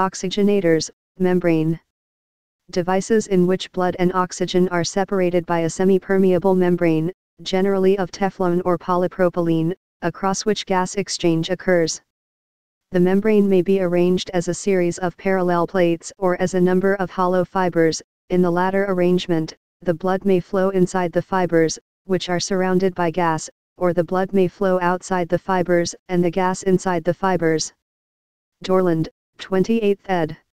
Oxygenators, membrane. Devices in which blood and oxygen are separated by a semi-permeable membrane, generally of Teflon or polypropylene, across which gas exchange occurs. The membrane may be arranged as a series of parallel plates or as a number of hollow fibers. In the latter arrangement, the blood may flow inside the fibers, which are surrounded by gas, or the blood may flow outside the fibers and the gas inside the fibers. Dorland, 28th ed.